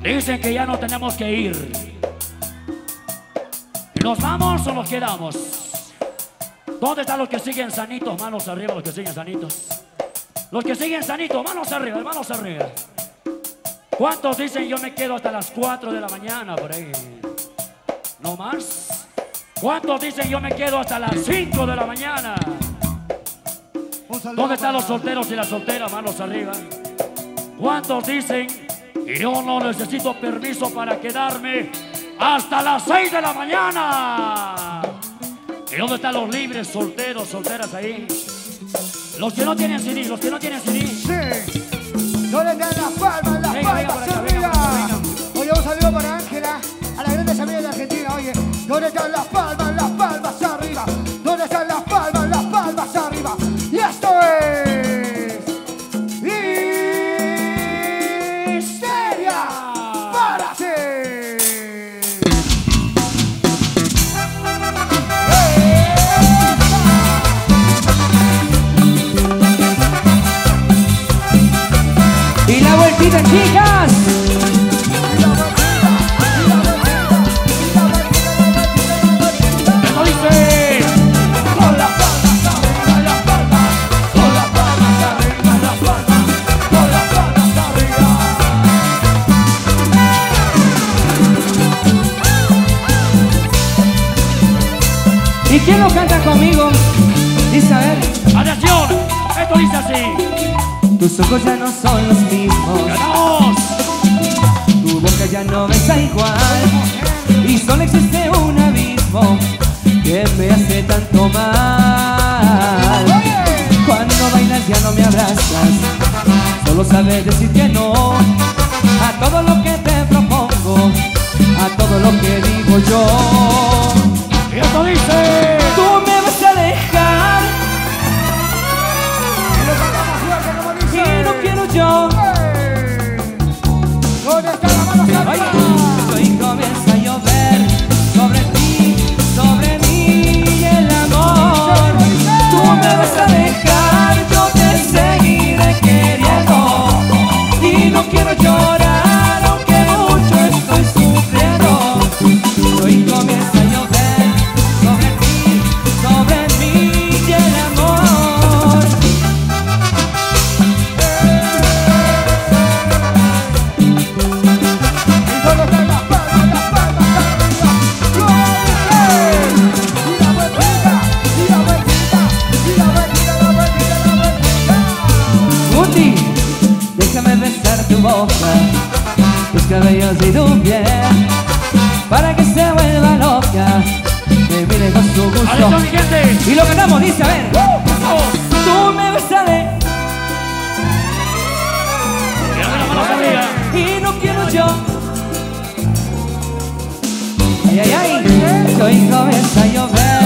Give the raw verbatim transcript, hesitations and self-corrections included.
Dicen que ya no tenemos que ir. ¿Nos vamos o nos quedamos? ¿Dónde están los que siguen sanitos? Manos arriba, los que siguen sanitos. Los que siguen sanitos, manos arriba, manos arriba. ¿Cuántos dicen yo me quedo hasta las cuatro de la mañana por ahí? ¿No más? ¿Cuántos dicen yo me quedo hasta las cinco de la mañana? ¿Dónde están los solteros y las solteras? Manos arriba. ¿Cuántos dicen yo no necesito permiso para quedarme hasta las seis de la mañana? ¿Y dónde están los libres, solteros, solteras ahí? Los que no tienen C D, los que no tienen C D. Sí. ¿Dónde están las palmas, las venga, venga, palmas por acá, arriba? venga, venga. Oye, un saludo para Ángela, a las grandes amigas de Argentina. Oye, ¿dónde están las palmas, las palmas arriba? ¿Dónde están las palmas, las palmas arriba? Y esto es... Histeria para ti. Y la vueltita, chicas. Eso dice. Con las palmas arriba, las palmas. Con las palmas arriba, las palmas. Con las palmas arriba. ¿Y quién lo canta conmigo? Dice, a ver. Atención, esto dice así. Tus ojos ya no son los mismos. ¡Ganamos! Tu boca ya no besa igual. Y solo existe un abismo que me hace tanto mal. Cuando bailas ya no me abrazas. Solo sabes decir que no a todo lo que te propongo, a todo lo que digo yo. Y esto dice. Tú me vas a dejar y no quiero yo. ¿Dónde están las manos Ay, arriba? y comienza a llover sobre ti, sobre mí y el amor. Tú me vas a dejar, yo te seguiré queriendo. Y no quiero llorar, aunque mucho estoy sufriendo. Hoy comienza a llover sobre ti, sobre mí y el amor. Muti, déjame besar tu boca, tus cabellos y tu piel, para que se vuelva loca, me mire con su gusto. ¡Atención, mi gente! Y lo cantamos, dice, a ver. Tú me besas de ¡Tírame las manos arriba! y no quiero yo. Ay, ay, ay, hoy comienza a llover